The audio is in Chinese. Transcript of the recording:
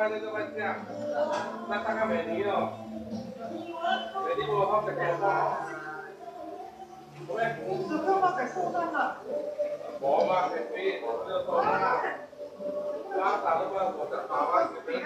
那个玩家，那大概美女哦，美女我好在讲话，喂， 是干嘛在收单呢？ 我嘛，美女，我就说嘛，拉倒了嘛，我在打完这边。